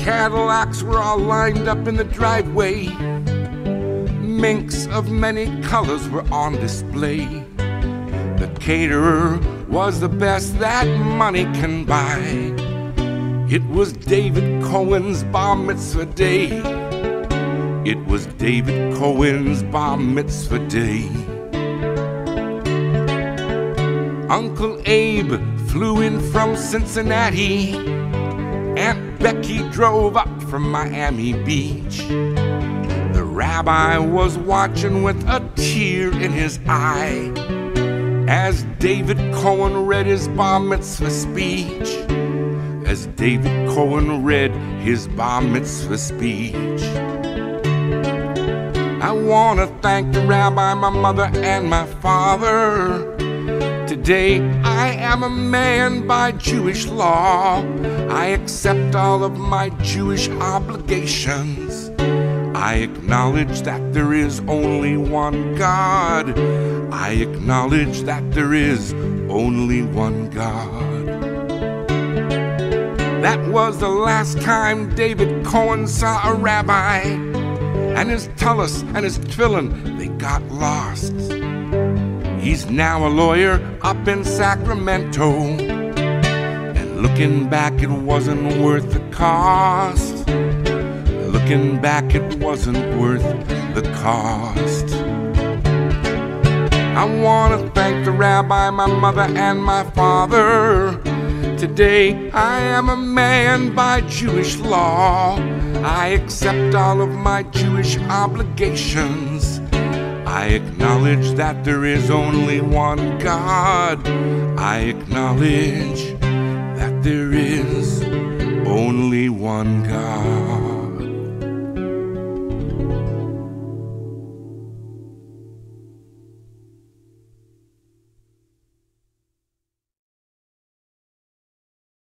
Cadillacs were all lined up in the driveway. Minks of many colors were on display. The caterer was the best that money can buy. It was David Cohen's bar mitzvah day. It was David Cohen's bar mitzvah day. Uncle Abe flew in from Cincinnati. Aunt Becky drove up from Miami Beach. The rabbi was watching with a tear in his eye as David Cohen read his bar mitzvah speech. As David Cohen read his bar mitzvah speech. I want to thank the rabbi, my mother, and my father. Today I am a man by Jewish law. I accept all of my Jewish obligations. I acknowledge that there is only one God. I acknowledge that there is only one God. That was the last time David Cohen saw a rabbi, and his tallis and his tefillin, they got lost. He's now a lawyer up in Sacramento, and looking back, it wasn't worth the cost. Looking back, it wasn't worth the cost. I want to thank the rabbi, my mother, and my father. Today I am a man by Jewish law. I accept all of my Jewish obligations. I acknowledge that there is only one God. I acknowledge that there is only one God.